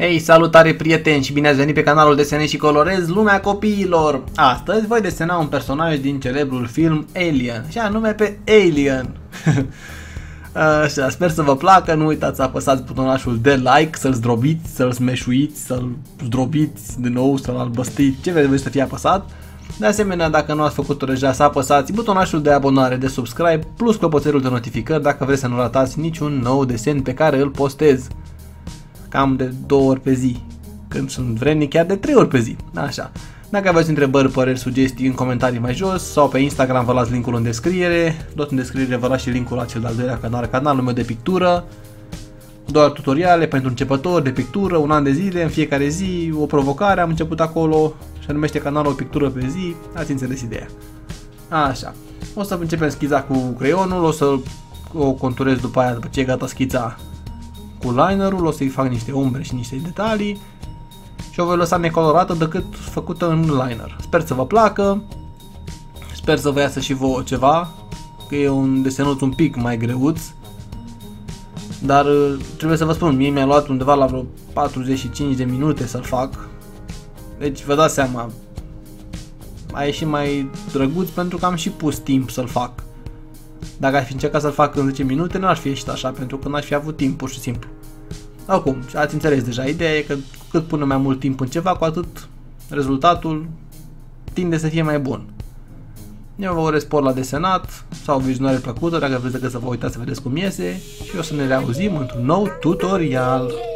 Hei, salutare prieteni și bine ați venit pe canalul Desenez și Colorez Lumea Copiilor! Astăzi voi desena un personaj din celebrul film Alien, și anume pe Alien. Așa, sper să vă placă, nu uitați să apăsați butonașul de like, să-l zdrobiți, să-l smeșuiți, să-l zdrobiți din nou, să-l albăstiți, ce vreți să fie apăsat. De asemenea, dacă nu ați făcut-o deja, să apăsați butonașul de abonare, de subscribe, plus clopoțelul de notificări dacă vreți să nu ratați niciun nou desen pe care îl postez. Cam de 2 ori pe zi, când sunt vrednic chiar de 3 ori pe zi, așa. Dacă aveți întrebări, păreri, sugestii în comentarii mai jos sau pe Instagram vă las linkul în descriere, tot în descriere vă las și linkul la cel de-al doilea canal, canalul meu de pictură. Doar tutoriale pentru începători de pictură, un an de zile, în fiecare zi, o provocare am început acolo, se numește canalul O Pictură pe Zi, ați înțeles ideea. Așa, o să începem schița cu creionul, o să o conturez după aia, după ce e gata schița, cu linerul, o să-i fac niște umbre și niște detalii și o voi lăsa necolorată decât făcută în liner. Sper să vă placă, sper să vă iasă și vouă ceva, că e un desenuț un pic mai greuț, dar trebuie să vă spun, mie mi-a luat undeva la vreo 45 de minute să-l fac, deci vă dați seama, a ieșit mai drăguț pentru că am și pus timp să-l fac. Dacă aș fi încercat să-l fac în 10 minute, nu aș fi ieșit așa, pentru că n-aș fi avut timp, pur și simplu. Oricum, ați înțeles deja, ideea e că cât punem mai mult timp în ceva, cu atât rezultatul tinde să fie mai bun. Eu vă urez spor la desenat, sau o vizionare plăcută, dacă vreți să vă uitați să vedeți cum iese, și o să ne reauzim într-un nou tutorial.